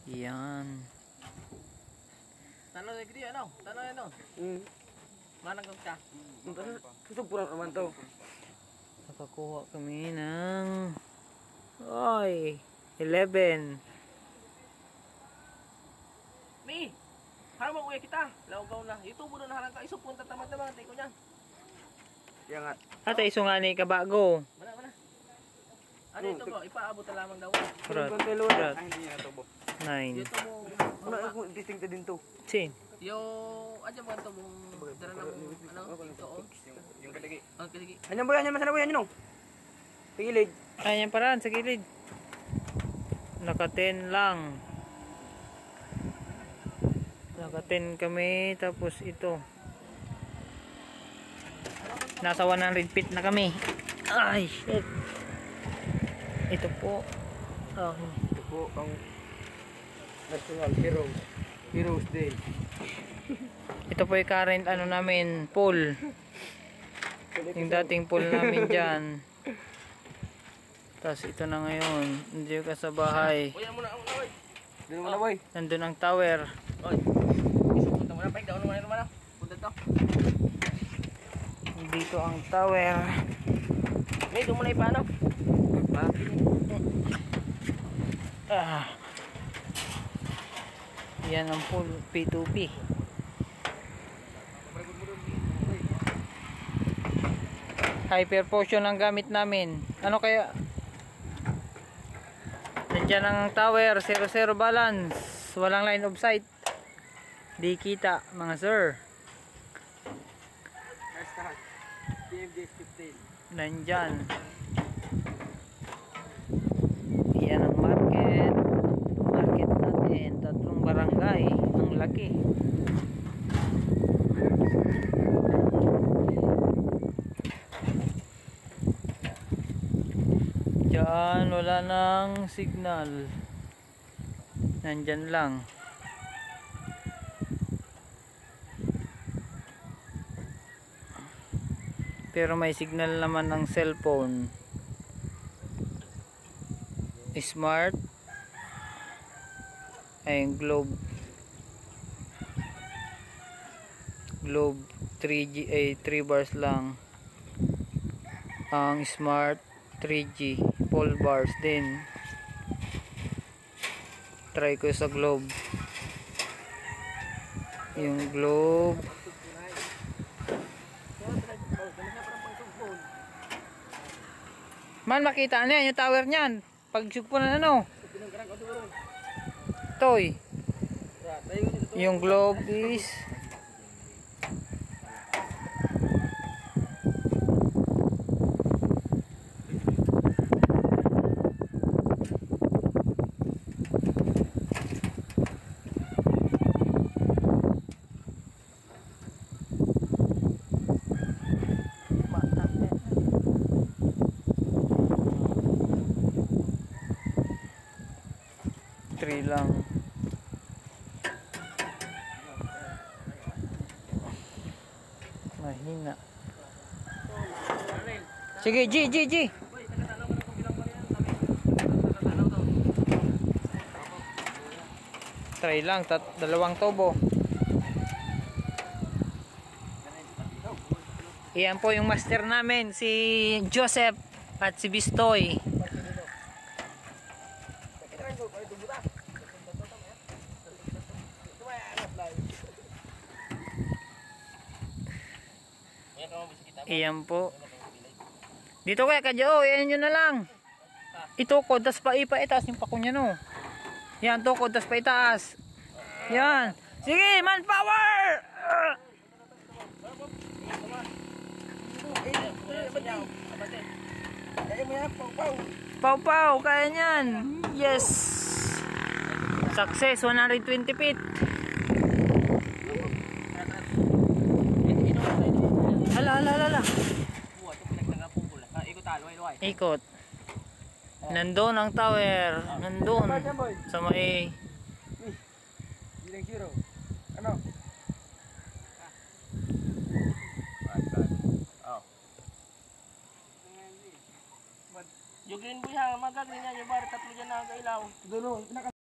Yan. Tanong lagi dia, no? Tanong ano? Manang ka? Susupuran naman to. Nakakuha kami ng 11. Mi! Harap mo uya kita. Laugaw na. YouTube mo na harang ka. Isupunta tamad-tamad. Tayo ko niya. Yangat. Ata iso nga ni kabago. Mana. Ano ito ko? Ipaabot na lamang daw. Kurat. Kurat. Ay, hindi na to, bo. 9. Dito mo. Ano ako distinct din to? Sin. Yung aja mo ito mong dara na mong ano? Ito o. Yung kaligi. Ang kiligi. Anyan boy, anyan masana boy, anyan no? Pigilid. Ayan paraan sa gilid. Naka 10 lang. Naka 10 kami. Tapos ito. Nasa 100 feet na kami. Ay shit. Ito po. Ito po ang National Heroes Day. Ito po yung current ano namin, pool. Yung dating pool namin dyan. Tapos ito na ngayon. Hindi ka sa bahay. Uya mo na boy. Dito mo na boy. Nandun ang tower. Oy. Isupunta mo na. Pag daon mo na. Punta to. Dito ang tower. May doon mo na ipaano? Yan ang pool P2P. Hyper potion ang gamit namin. Ano kaya? Nandiyan ang tower, 0-0 balance. Walang line of sight. Di kita mga sir. TMJ 15. Nandyan. Yan ang market. Market natin. 3 barangay. Ang laki. Diyan wala nang signal. Nandyan lang. Pero may signal naman ang cellphone. Smart. Ay Globe 3G ay 3 bars lang. Ang Smart 3G full bars din. Try ko sa Globe. Yung Globe man makita na yan yung tower niyan. Pag sugpo na ano. Toy. Yung Globe is 3 lang. Mahina. Sige, G. Try lang, 2 tubo. Iyan po yung master namin, si Joseph at si Bistoy. Iyan po. Dito kaya kadyo, yan yun na lang. Itukod, tas pa itaas yung pako niya no. Yan, tukod, tas pa itaas. Yan. Sige, manpower! Pau, kaya niyan. Yes. Success, 120 feet. Ala. Ikot. Nandun ang tower. Nandun. Sa may... Ano? Yung green boy ha, magagreen yan. Yung bari 3 dyan na kailaw. Dulo,